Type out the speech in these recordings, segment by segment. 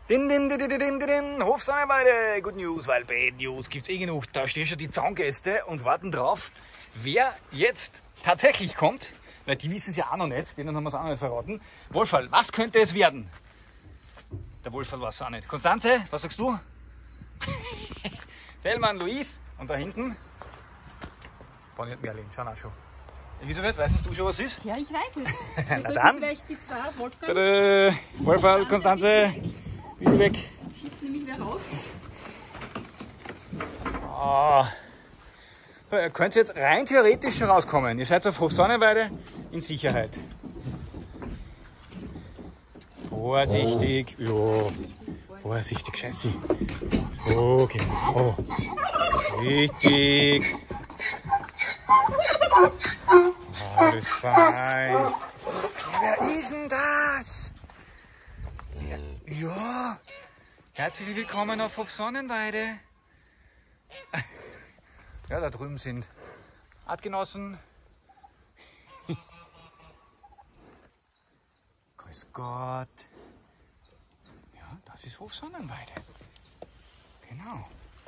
Hofsonnenweide, Good News, weil Bad News gibt's eh genug. Da stehen schon die Zaungäste und warten drauf, wer jetzt tatsächlich kommt. Weil die wissen es ja auch noch nicht, denen haben wir es auch noch nicht verraten. Wolfall, was könnte es werden? Der Wolfall weiß es auch nicht. Konstanze, was sagst du? Thelma und Luis und da hinten Bonnie und Merlin, schauen auch schon. Elisabeth, weißt du schon, was es ist? Ja, ich weiß es. Na dann. Vielleicht die zwei Wolfgang. Tada. Wolfall, Konstanze, bitte weg. Schiebt nämlich wieder raus. Oh. So, ihr könnt jetzt rein theoretisch rauskommen. Ihr seid auf Hofsonnenweide in Sicherheit. Vorsichtig. Ja. Vorsichtig, scheiße. Okay. Oh. Richtig. Alles fein. Ja, wer ist denn das? Ja. Herzlich willkommen auf Hofsonnenweide. Ja, da drüben sind Artgenossen. Grüß Gott. Ja, das ist Hofsonnenweide. Genau.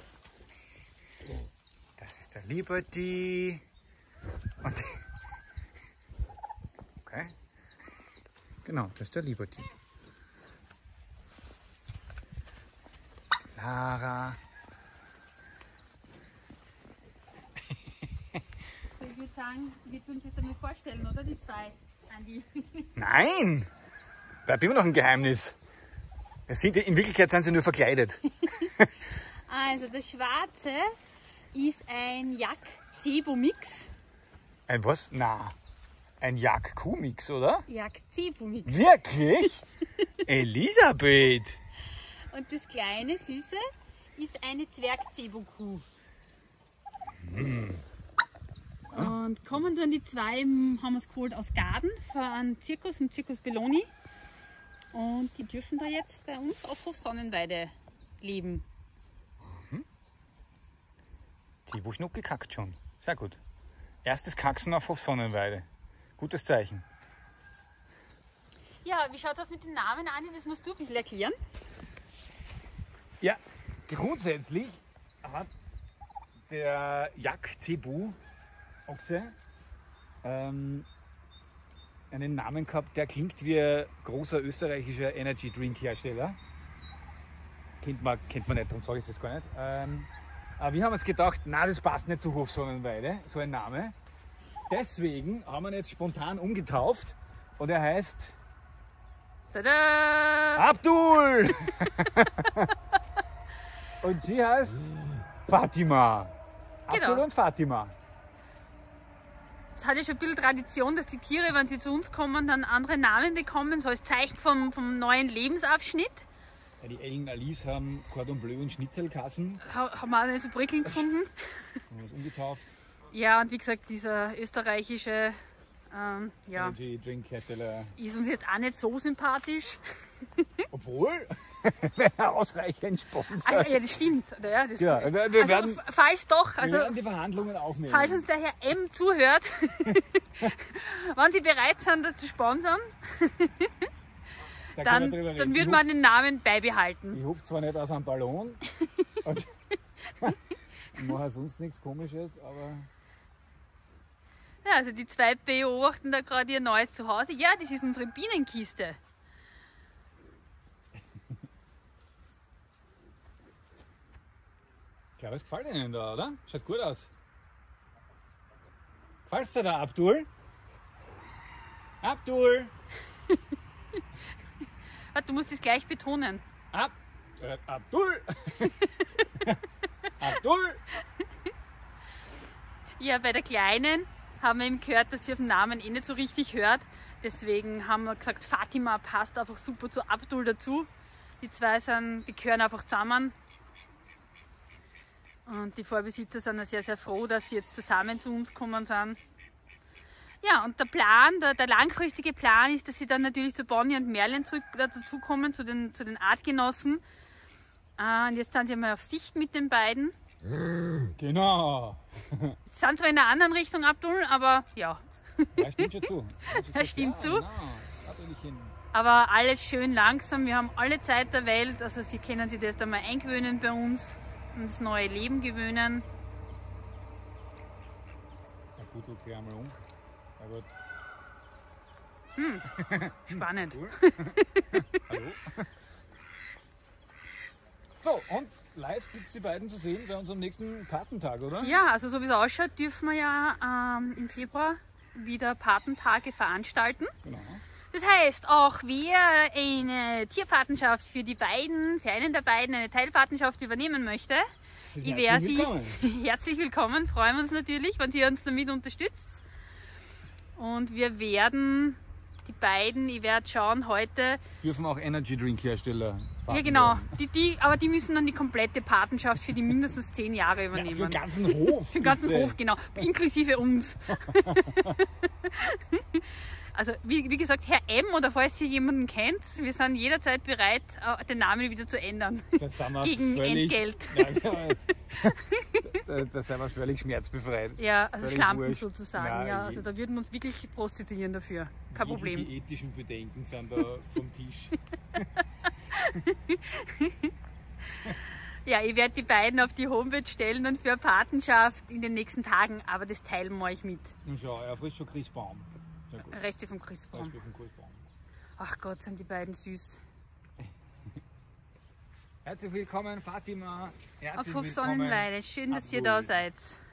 Das ist der Liberty. Und okay. Genau, das ist der Liberty. Clara. Ich würde sagen, wir tun uns jetzt einmal vorstellen, oder? Die zwei, Andi. Nein! Bleibt immer noch ein Geheimnis. In Wirklichkeit sind sie nur verkleidet. Also, der Schwarze ist ein Jak-Zebo-Mix. Ein was? Na, ein Jak-Kuh-Mix, oder? Jak-Zebo-Mix. Wirklich? Elisabeth! Und das kleine, süße, ist eine Zwerg-Zebo-Kuh. Und kommen dann die zwei, haben wir es geholt aus Gaden, von einem Zirkus, vom Zirkus Belloni. Und die dürfen da jetzt bei uns auf Hofsonnenweide leben. Zebo-Schnuck gekackt schon. Sehr gut. Erstes Kacksen auf Hofsonnenweide. Gutes Zeichen. Ja, wie schaut es aus mit den Namen, Andi? Das musst du ein bisschen erklären. Ja, grundsätzlich hat der Jak-Zebu-Ochse einen Namen gehabt, der klingt wie ein großer österreichischer Energy-Drink-Hersteller. Kennt man nicht, darum sage ich es jetzt gar nicht. Aber wir haben uns gedacht, na, das passt nicht zu Hofsonnenweide, so ein Name. Deswegen haben wir ihn jetzt spontan umgetauft und er heißt Tada! Abdul! Und sie heißt Fatima. Genau. Abdul und Fatima. Es hat ja schon ein bisschen Tradition, dass die Tiere, wenn sie zu uns kommen, dann andere Namen bekommen, so als Zeichen vom neuen Lebensabschnitt. Ja, die Ellen Alice haben Cordon Bleu und Schnitzelkassen. Haben wir auch nicht so prickelnd gefunden. Haben wir uns umgetauft. Ja, und wie gesagt, dieser österreichische ja, Energy Drink Hersteller. ist uns jetzt auch nicht so sympathisch. Obwohl, wenn er ausreichend sponsert. Ah, ja, das stimmt. Ja, das Ja, wir werden, falls doch, wir also werden die Verhandlungen aufnehmen. falls uns der Herr M zuhört, wenn Sie bereit sind, das zu sponsern, Da können wir drüber dann reden. würde man den Namen beibehalten. Ich hoffe zwar nicht aus einem Ballon und mache sonst nichts Komisches, aber Ja, also die zwei beobachten da gerade ihr neues Zuhause. Ja, das ist unsere Bienenkiste. ich glaube, es gefällt Ihnen da, oder? Schaut gut aus. Gefällt's dir da, Abdul? Abdul! Warte, du musst das gleich betonen. Abdul! Abdul! Ja, bei der Kleinen haben wir eben gehört, dass sie auf den Namen eh nicht so richtig hört. Deswegen haben wir gesagt, Fatima passt einfach super zu Abdul dazu. Die zwei die gehören einfach zusammen. Und die Vorbesitzer sind ja sehr, sehr froh, dass sie jetzt zusammen zu uns gekommen sind. Ja, und der Plan, der langfristige Plan ist, dass sie dann natürlich zu Bonnie und Merlin dazukommen, zu den Artgenossen. Und jetzt sind sie mal auf Sicht mit den beiden. Genau! Sie sind zwar in einer anderen Richtung, Abdul, aber ja. Ja, stimmt schon zu. Das stimmt zu. Genau. Da bin ich hin. Aber alles schön langsam. Wir haben alle Zeit der Welt. Also Sie können sich das einmal eingewöhnen bei uns und das neue Leben gewöhnen. Ja, gut, guck dich einmal um. Ja, gut. Spannend. Hallo. So, und live gibt es die beiden zu sehen bei unserem nächsten Patentag, oder? Ja, also so wie es ausschaut, dürfen wir ja im Februar wieder Patentage veranstalten. Genau. Das heißt, auch wer eine Tierpatenschaft für die beiden, für einen der beiden eine Teilpatenschaft übernehmen möchte, ich wäre Sie herzlich willkommen. Freuen wir uns natürlich, wenn Sie uns damit unterstützt. Und wir werden die beiden, ich werde schauen, heute... Dürfen auch Energy Drink Hersteller. Ja genau, aber die müssen dann die komplette Patenschaft für die mindestens 10 Jahre übernehmen. Ja, für den ganzen Hof. Für den ganzen Hof, genau. Inklusive uns. Also wie gesagt, Herr M. oder falls ihr jemanden kennt, wir sind jederzeit bereit, den Namen wieder zu ändern. Gegen Entgelt. Da sind wir völlig schmerzbefreit. Ja, also völlig Schlampen wurscht. sozusagen. Nein, ja, also da würden wir uns wirklich prostituieren dafür. Kein Problem. Die ethischen Bedenken sind da vom Tisch. Ja, ich werde die beiden auf die Homepage stellen und für eine Patenschaft in den nächsten Tagen, aber das teilen wir euch mit. Na schau, er frisst schon Christbaum. Reste vom Christbaum. Ach Gott, sind die beiden süß. Herzlich willkommen, Fatima. Herzlich Auf Hof willkommen. Sonnenweide. Schön, dass ihr da seid.